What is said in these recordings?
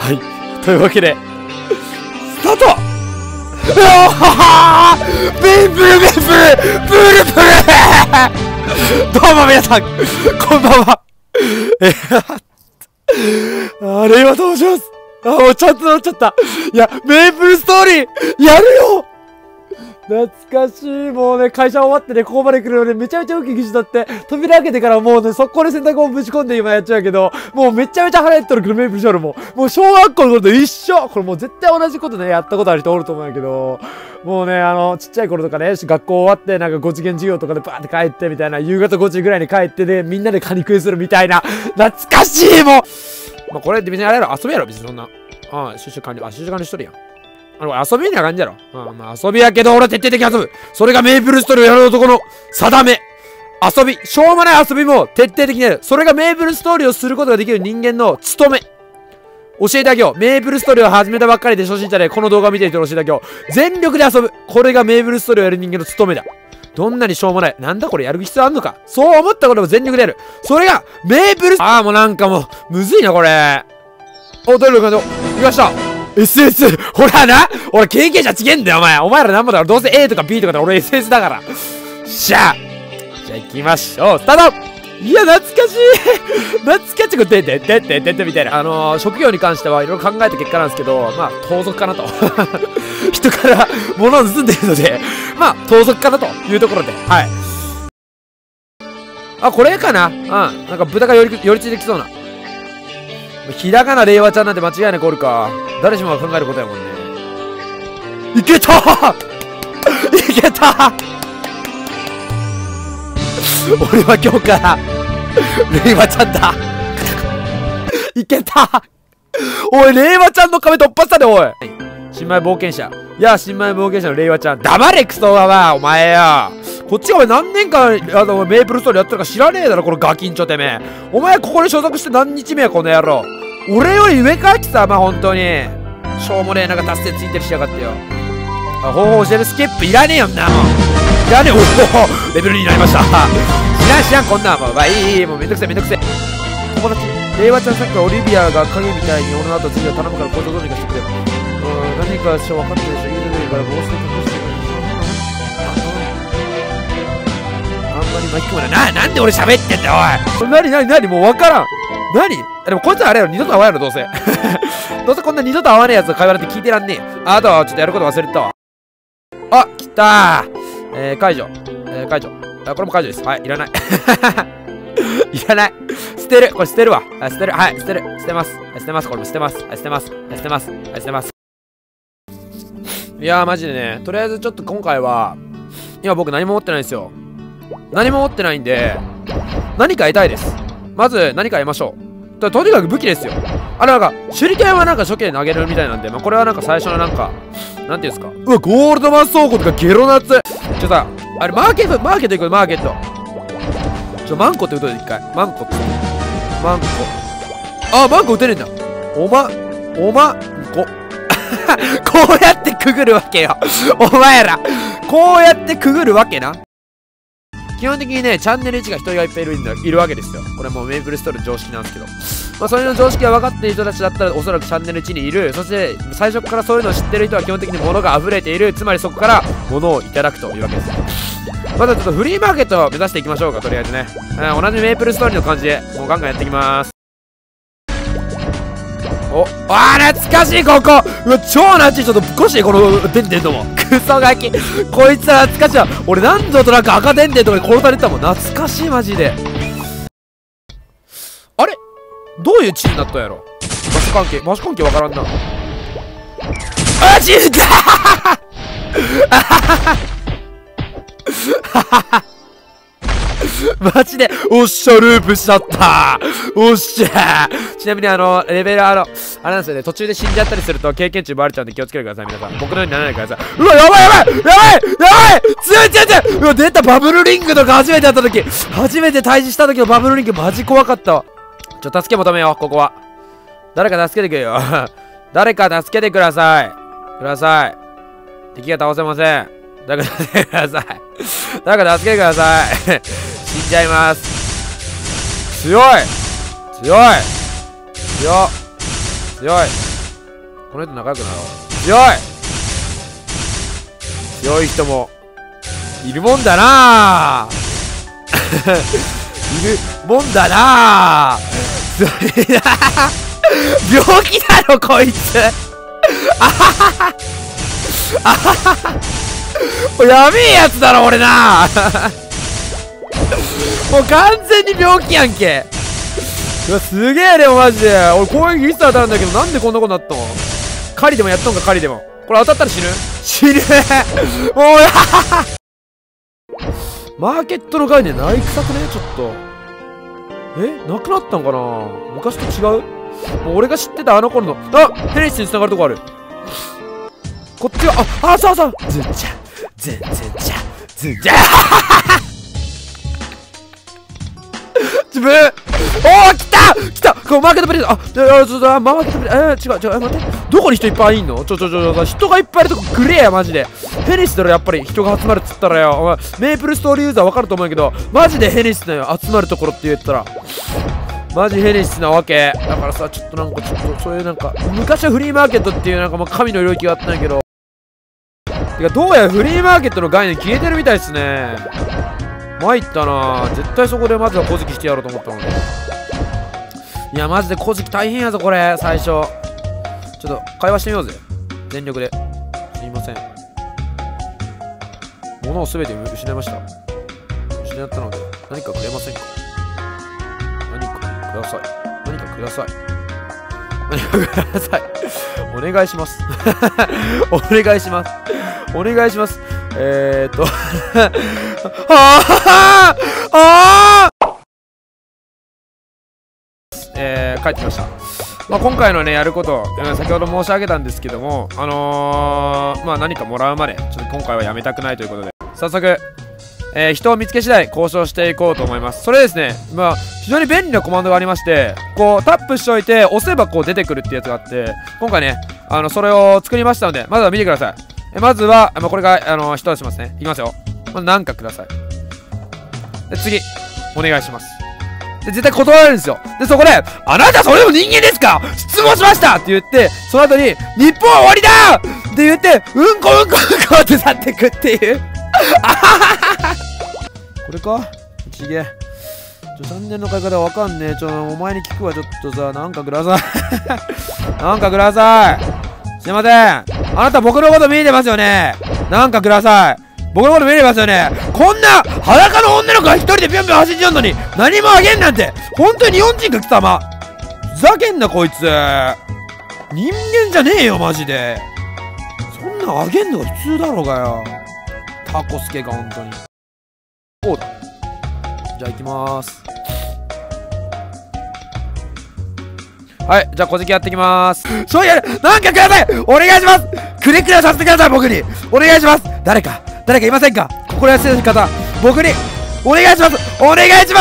はい。というわけで、スタート。ベンブルベンブルブルブルどうも皆さん、こんばんは。あれは登場します。もうちゃんとなっちゃった。いや、メープルストーリー、やるよ。懐かしい。もうね、会社終わってね、ここまで来るので、めちゃめちゃウキウキしだって、扉開けてからもうね、速攻で洗濯をぶち込んで今やっちゃうけど、もうめちゃめちゃ腹減っとるけど、メープルショールも。もう小学校の頃と一緒。これもう絶対同じことね、やったことある人おると思うんやけど、もうね、ちっちゃい頃とかね、学校終わって、なんか5次元授業とかでバーって帰ってみたいな、夕方5時ぐらいに帰ってね、みんなでカニ食いするみたいな、懐かしいもう。まあ、これって別にあれやろ、遊びやろ、別にそんな。収集完了しとるやん。遊びみたいな感じやろ。まあ遊びやけど、俺は徹底的に遊ぶ。それがメープルストーリーをやる男の定め。遊び、しょうもない遊びも徹底的にやる。それがメープルストーリーをすることができる人間の務め。教えてあげよう。メープルストーリーを始めたばっかりで初心者でこの動画を見てる人に教えてあげよう。全力で遊ぶ。これがメープルストーリーをやる人間の務めだ。どんなにしょうもない。なんだこれやる必要あんのか。そう思ったことも全力でやる。それがメープル、もうなんかもう、むずいな、これ。どれかの、行きました。SS! ほらな、俺経験者ちげんだよ、お前。お前らなんぼだから、どうせ A とか B とかで俺 SS だから。しゃあ。じゃあ行きましょう。スタート。いや、懐かしい懐かしい。これ、でみたいな。職業に関してはいろいろ考えた結果なんですけど、まあ、盗賊かなと。人から物を盗んでいるので、まあ、盗賊かなというところで、はい。これかな。なんか豚が寄りついてきそうな。ひらがな令和ちゃんなんて間違いなくおるか。誰しもが考えることやもんね。いけたいけた俺は今日から令和ちゃんだいけたおい、令和ちゃんの壁突破したで、おい。新米冒険者。いや、新米冒険者の令和ちゃん。黙れ、クソはお前よ。こっちがお前何年間、メープルストーリーやってるか知らねえだろ、このガキンチョてめえ。お前ここに所属して何日目や、この野郎。俺より上かってさ、まあ、本当に。しょうもねえ、なんか達成ついてるしやがってよ。方法教えるスキップいらねえよんな、もう。いらねえ、おおレベル2になりました。知らん、こんなん。もう、まあ、いい、もうめんどくせえ。友達、令和ちゃんさっきからオリビアが影みたいに俺の後次は頼むからこいつをどうにかしてくれよ。何かしょ分かってるでしょ。言うてるから防水隠してくれ。あんまり巻き込まない。なんで俺喋ってんだよ、おい。何もう分からん。でもこいつはあれやろ、二度と会わんやろ、どうせ。どうせこんな二度と会わねえやつの会話なんて聞いてらんねえ。あとはちょっとやること忘れてたわ。来たー。解除。これも解除です。はい、いらない。いらない。捨てる。これ捨てるわ。捨てる。はい、捨てる。捨てます。捨てます。これも捨てます。捨てます。捨てます。いやー、マジでね。とりあえずちょっと今回は、今僕何も持ってないんですよ。何も持ってないんで、何か得たいです。まず、何か得ましょう。とにかく武器ですよ。なんか、手裏剣はなんか初期で投げれるみたいなんで、まあ、これはなんか最初のなんか、なんていうんですか。うわ、ゴールドマン倉庫とかゲロナツ。さ、あれ、マーケット行こう、マーケット。マンコって打とうよ、一回。マンコ。マンコ打てねえんだ。おまこ。こうやってくぐるわけよ。お前ら。こうやってくぐるわけな。基本的にね、チャンネル1が人がいっぱいいるわけですよ。これもうメープルストーリーの常識なんですけど。まあ、それの常識が分かっている人たちだったら、おそらくチャンネル1にいる。そして、最初からそういうのを知ってる人は基本的に物が溢れている。つまりそこから物をいただくというわけです。まずはちょっとフリーマーケットを目指していきましょうか、とりあえずね。同じメープルストーリーの感じで、もうガンガンやっていきます。懐かしい、ここ。うわ、超懐かしい。ちょっとぶっこして、このでんでんども。クソガキ。こいつは懐かしいわ。俺何度となんか赤でんでんとかに殺されてたもん。懐かしい、マジで。あれどういう地位になったんやろ。マシ関係わからんな。地位だマジで、おっしゃ、ループしちゃった。おっしゃ。ちなみにレベルあれなんですよね、途中で死んじゃったりすると経験値奪われちゃうんで気をつけてください、皆さん。僕のようにならないでください。うわ、やばい強い。うわ、出た、バブルリングとか初めてやった時、初めて対峙した時のバブルリングマジ怖かったわ。助け求めよう、ここは。誰か助けてくれよ。誰か助けてください。敵が倒せません。誰か助けてください。死んじゃいます。強い。 この人仲良くなろう。強い人もいるもんだないるもんだなそれだ病気だろこいつやべえやつだろ俺なもう完全に病気やんけ。うわすげえでもマジで俺攻撃いつ当たるんだけどなんでこんなことなったの。狩りでもやっとんか。狩りでもこれ当たったら死ぬもうマーケットの概念ないくさくねちょっと。なくなったんかな。昔と違う。もう俺が知ってたあの頃のヘネシスに繋がるとこある。こっちはそうそうズンチャズンチャズンチャ自分来たこうマーケットプレイスマーケットプレイス違う待ってどこに人いっぱいいんの。人がいっぱいいるとこくれやマジで。ヘネシスだろやっぱり人が集まるっつったらよ。お前メープルストーリーユーザーわかると思うけどマジでヘネシスだよ集まるところって言ったらマジヘネシスなわけだからさ。ちょっとそういう昔はフリーマーケットっていうもう神の領域があったんだけどてかどうやらフリーマーケットの概念消えてるみたいっすね。参ったな。絶対そこでまずは小突きしてやろうと思ったのに。いやマジで小突き大変やぞこれ最初。ちょっと会話してみようぜ全力で。すいません物を全て失いました。失ったので何かくれませんか。何かください。何かください。何かくださいお願いしますお願いしますお願いします帰ってきました。今回のねやること、先ほど申し上げたんですけども何かもらうまでちょっと今回はやめたくないということで早速、人を見つけ次第交渉していこうと思います。それですね非常に便利なコマンドがありましてこうタップしておいて押せばこう出てくるってやつがあって今回ねそれを作りましたのでまずは見てください。まずはこれが一出しますね。いきますよ。まず何かください。で次お願いします。で絶対断られるんですよ。でそこであなたそれでも人間ですか質問しましたって言ってその後に日本は終わりだって言ってうんこって去ってくっていうこれかちげえ3年の買い方わかんねえ。お前に聞くわ。ちょっとさなんかくださいなんかください。すいませんあなた僕のこと見えてますよね。なんかください。僕のこと見えてますよね。こんな裸の女の子が一人でぴょんぴょん走ってるのに何もあげんなんて本当に日本人か貴様。ふざけんなこいつ。人間じゃねえよマジで。そんなんあげんのが普通だろうがよ。タコスケが本当に。こうだ。じゃあ行きまーす。はいじゃあ小関やってきまーす。そうやるなんかくださいお願いします。くれさせてください僕にお願いします。誰かいませんか心優しい方僕にお願いしますお願いします。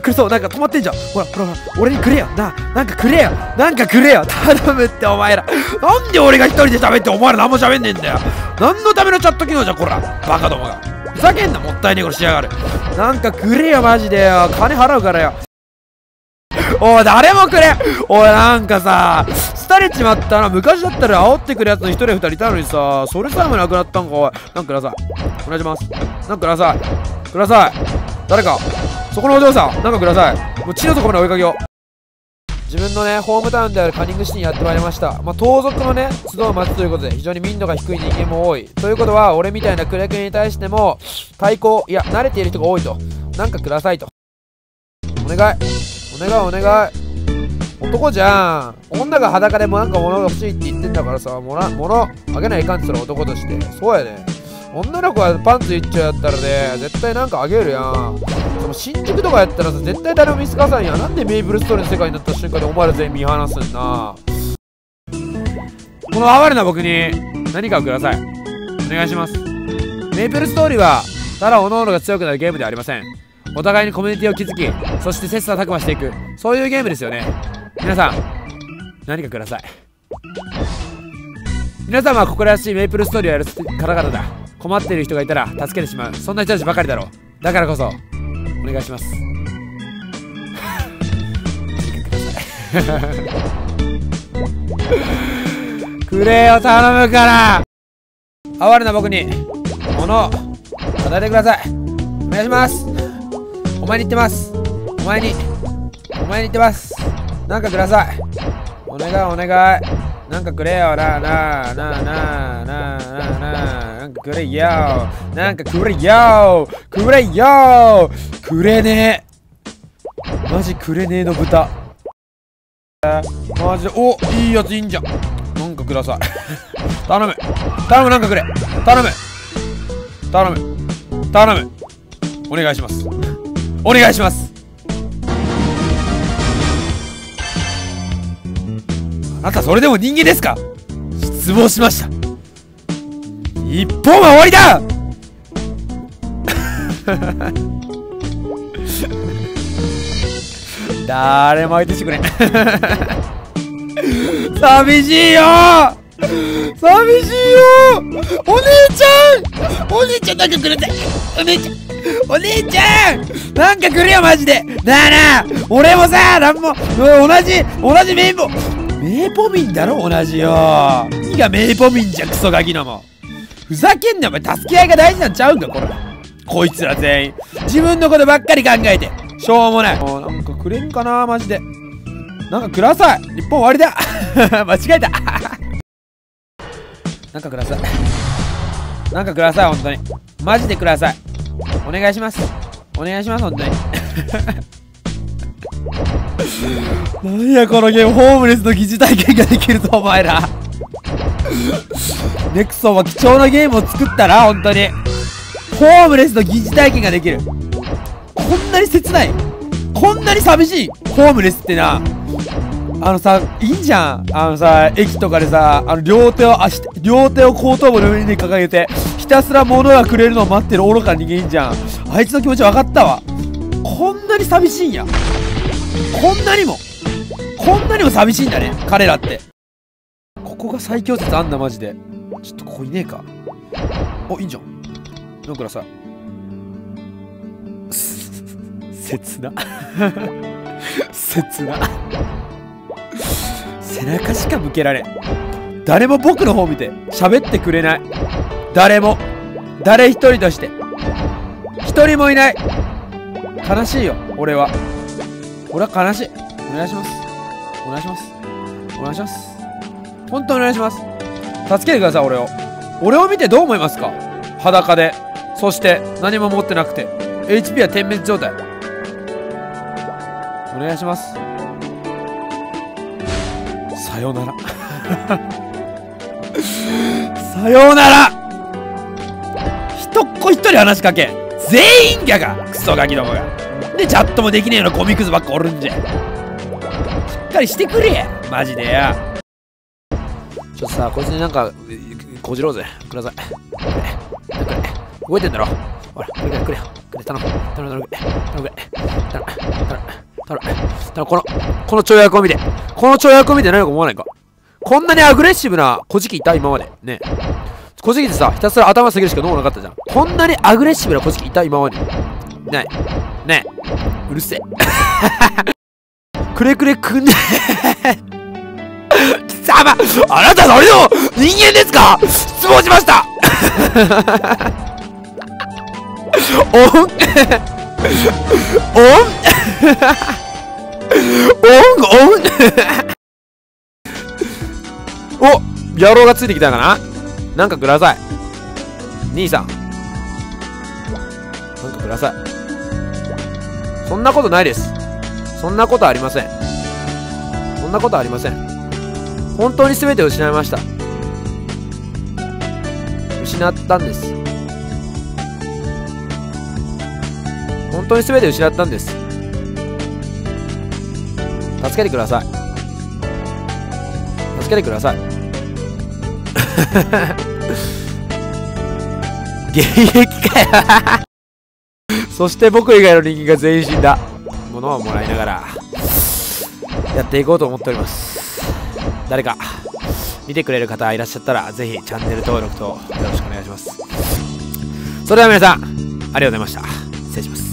くれそう。止まってんじゃん。ほら俺にくれよなんかくれよ頼むってお前ら。なんで俺が一人で喋ってお前ら何も喋んねえんだよ。何のためのチャット機能じゃこらバカどもが。ふざけんなもったいねえことしやがる。なんかくれよマジでよ。金払うからよ。おい誰もくれ。おいなんかさ廃れちまったな。昔だったら煽ってくるやつの一人二人いたのにさそれさえもなくなったんか。おいなんかくださいお願いします。なんかください誰かそこのお嬢さんなんかください。もう地の底まで追いかけよう。自分のねホームタウンであるカニングシティにやってまいりました。盗賊のね集う街ということで非常に民度が低い人間も多いということは俺みたいなクレクに対しても対抗慣れている人が多いと。なんかくださいとお願い男じゃん。女が裸でもなんか物が欲しいって言ってんだからさ物あげないかんってそれ男として。そうやね。女の子はパンツ一丁やったらね絶対なんかあげるやん。でも新宿とかやったらさ絶対誰も見つかさんや。なんでメイプルストーリーの世界になった瞬間でお前ら全員見放すんな。この哀れな僕に何かをくださいお願いします。メイプルストーリーはただ各々が強くなるゲームではありません。お互いにコミュニティを築きそして切磋琢磨していくそういうゲームですよね。皆さん何かください。皆さんは心優しいメイプルストーリーをやる方々だ。困っている人がいたら助けてしまうそんな人たちばかりだろう。だからこそお願いします何かくださいくれよ、頼むから。哀れな僕に物を与えてください。お願いします。お前に言ってます。お前に言ってます。なんかください。お願いお願い。なんかくれよ。なんかくれよ。なんかくれよ。くれよ。くれねえ。マジくれねえの豚。マジで、お、いいやついいんじゃん。なんかください。頼む。なんかくれ。頼む。お願いします。お願いします。あなたそれでも人間ですか？失望しました。一本は終わりだ。誰も相手してくれん。寂しいよ。お姉ちゃんなんかくれて。お姉ちゃんなんかくれよマジで。なあ俺もさ、同じメイポミンだろ、同じよ。何がメイポミンじゃ、クソガキのも。ふざけんな、お前。助け合いが大事なんちゃうんか、こいつら全員自分のことばっかり考えてしょうもない。もうなんかくれんかな、マジで。なんかください。日本終わりだ。間違えた。なんかください。本当にマジでください。お願いします、本当に。なんやこのゲーム。ホームレスの疑似体験ができるぞ、お前ら。ネクソンは貴重なゲームを作ったな、本当に。ホームレスの疑似体験ができる。こんなに切ない、こんなに寂しいホームレスってな。いいんじゃん。駅とかでさ、両手を後頭部の上に掲げて、ひたすら物がくれるのを待ってる愚かな人間いいんじゃん。あいつの気持ち分かったわ。こんなに寂しいんや。こんなにも寂しいんだね、彼らって。ここが最強説あんだ、マジで。ちょっとここいねえか。お、いいんじゃん。なんかさ、切な。背中しか向けられん。誰も僕の方見て喋ってくれない。誰一人として一人もいない。悲しいよ、俺は悲しい。お願いします。本当にお願いします。助けてください、俺を見てどう思いますか？裸で、そして何も持ってなくて HP は点滅状態。お願いします。さようなら。さようなら。一人話しかけ。全員ギャガ、クソガキどもが。でチャットもできねえのゴミクズばっかおるんじゃ。しっかりしてくれや、マジでや。ちょっとさ、こいつになんかこじろうぜ。ください。動いてんだろ。ほら、くれ頼む。この跳躍を見て何か思わないか。こんなにアグレッシブな小じきいた今までね。小じきってさ、ひたすら頭下げるしか脳なかったじゃん。こんなにアグレッシブな小じきいた今までないね。えうるせえ。くれくんね。貴様、あなたそれでも人間ですか？失望しました。お、野郎がついてきたかな。なんかください、兄さん。なんかください。そんなことないです。そんなことありません。本当に全てを失いました。失ったんです。本当に全てを失ったんです。助けてください。現役かよ。そして僕以外の人間が全員死んだ。物をもらいながらやっていこうと思っております。誰か見てくれる方いらっしゃったら、ぜひチャンネル登録とよろしくお願いします。それでは皆さん、ありがとうございました。失礼します。